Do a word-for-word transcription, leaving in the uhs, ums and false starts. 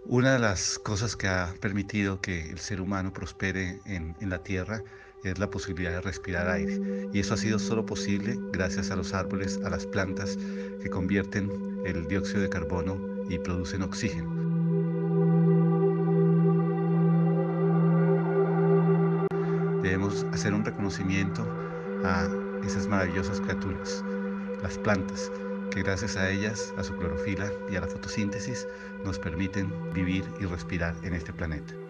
Una de las cosas que ha permitido que el ser humano prospere en, en la Tierra es la posibilidad de respirar aire. Y eso ha sido solo posible gracias a los árboles, a las plantas que convierten el dióxido de carbono y producen oxígeno. Debemos hacer un reconocimiento a esas maravillosas criaturas, las plantas, que gracias a ellas, a su clorofila y a la fotosíntesis, nos permiten vivir y respirar en este planeta.